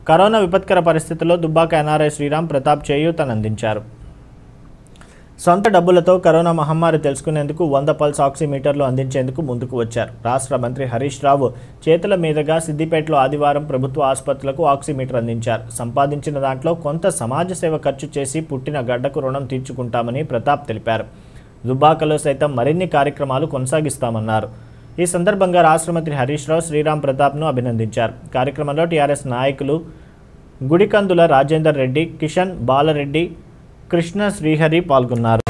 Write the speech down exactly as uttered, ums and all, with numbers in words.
Corona విపత్కర పరిస్థితుల్లో Dubbaka NRI Sriram Pratap చేయూతనందించారు. సొంత డబ్బులతో కరోనా మహమ్మారి తెలుసుకునేందుకు వంద పల్స్ ఆక్సిమీటర్లు అందించేందుకు ముందుకు వచ్చారు. రాష్ట్ర మంత్రి హరీష్ రావు చేతుల మీదుగా సిద్దిపేటలో ఆదివారం ప్రభుత్వ ఆసుపత్రులకు ఆక్సిమీటర్ అందించారు. సంపాదించిన దాంట్లో కొంత సమాజ సేవ ఖర్చు చేసి పుట్టిన గడ్డకు రుణం తీర్చుకుంటామని ప్రతాప్ తెలిపారు. దుబ్బాకలో సైతం మరిన్ని కార్యక్రమాలు కొనసాగిస్తామన్నారు. ఈ సందర్భంగా రాష్ట్ర మంత్రి హరీష్ రావు శ్రీరామ్ ప్రతాప్ను అభినందించారు. కార్యక్రమంలో టీఆర్ఎస్ నాయకులు గుడికందుల రాజేందర్ రెడ్డి, కిషన్ బాలరెడ్డి, కృష్ణ శ్రీహరి పాల్గొన్నారు.